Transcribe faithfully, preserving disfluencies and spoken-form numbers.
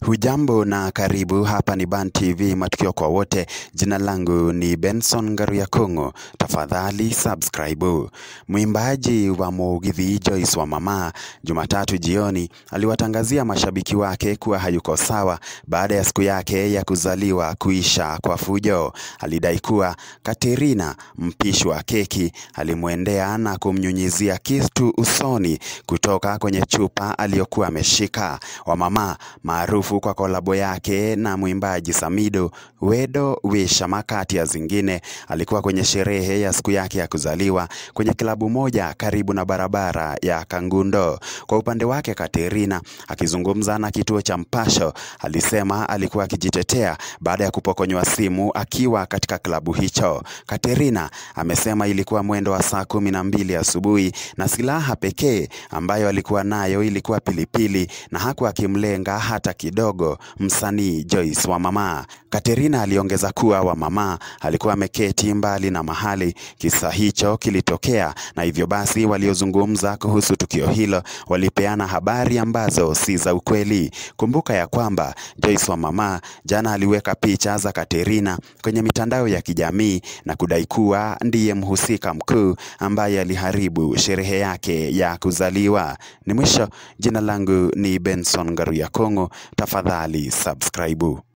Hujambo na karibu, hapa ni Ban T V, matukio kwa wote. Jina langu ni Benson Ngaruya Kongo. Tafadhali subscribe. Mwimbaji wa mugithi Joyce wamama Jumatatu jioni aliwatangazia mashabiki wake kuwa hayuko sawa baada ya siku yake ya kuzaliwa kuisha kwa fujo. Alidai kuwa Katerina, mpishi wa keki, alimwendea na kumnyunyizia kitu usoni kutoka kwenye chupa aliyokuwa ameshika. Wamama maarufu kwa kolabo yake na mwimbaji Samido Wedo Wisha makati ya zingine alikuwa kwenye sherehe ya siku yake ya kuzaliwa kwenye klabu moja karibu na barabara ya Kangundo. Kwa upande wake, Katerina akizungumza na kituo cha Mpasho alisema alikuwa akijitetea baada ya kupokonywa simu akiwa katika klabu hicho. Katerina amesema ilikuwa mwendo wa saa kumi na mbili asubuhi na silaha pekee ambayo alikuwa nayo ilikuwa pilipili na hakuwa akimlenga hata kidogo msanii Joyce wamama. Katerina aliongeza kuwa wamama alikuwa ameketi mbali na mahali kisa hicho kilitokea, na hivyo basi waliozungumza kuhusu tukio hilo walipeana habari ambazo si za ukweli. Kumbuka ya kwamba Joyce wamama jana aliweka picha za Katerina kwenye mitandao ya kijamii na kudai kuwa ndiye mhusika mkuu ambaye aliharibu sherehe yake ya kuzaliwa. Ni mwisho. Jina langu ni Benson Ngaruya Kongo. Tafadhali subscribe.